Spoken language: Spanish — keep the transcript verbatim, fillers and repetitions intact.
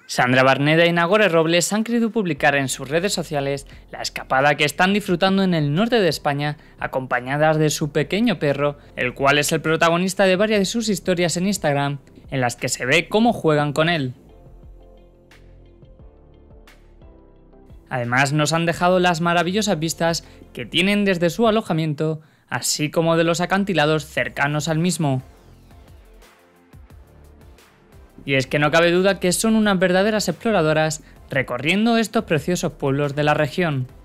Sandra Barneda y Nagore Robles han querido publicar en sus redes sociales la escapada que están disfrutando en el norte de España, acompañadas de su pequeño perro, el cual es el protagonista de varias de sus historias en Instagram, en las que se ve cómo juegan con él. Además, nos han dejado las maravillosas vistas que tienen desde su alojamiento, así como de los acantilados cercanos al mismo. Y es que no cabe duda que son unas verdaderas exploradoras recorriendo estos preciosos pueblos de la región.